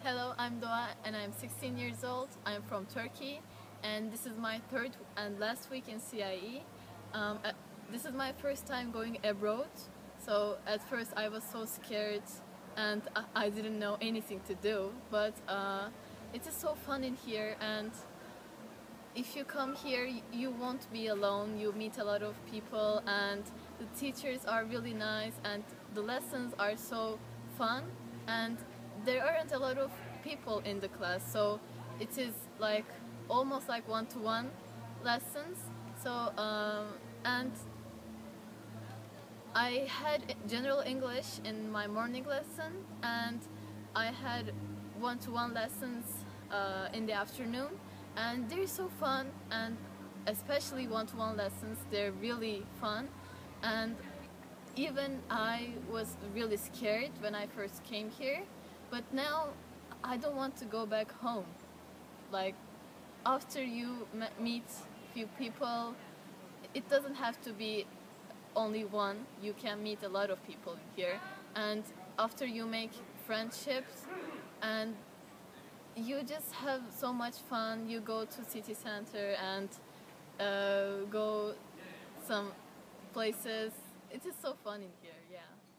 Hello, I'm Doğa and I'm 16 years old. I'm from Turkey and this is my third and last week in CIE. This is my first time going abroad, so at first I was so scared and I didn't know anything to do, but it is so fun in here, and if you come here you won't be alone. You meet a lot of people and the teachers are really nice and the lessons are so fun, and there aren't a lot of people in the class, so it is like almost like one-to-one lessons. So and I had general English in my morning lesson, and I had one-to-one lessons in the afternoon, and they're so fun, and especially one-to-one lessons, they're really fun. And even I was really scared when I first came here, but now I don't want to go back home. Like, after you meet few people, it doesn't have to be only one. You can meet a lot of people in here, and after you make friendships, and you just have so much fun. You go to city center and go some places. It is so fun in here, yeah.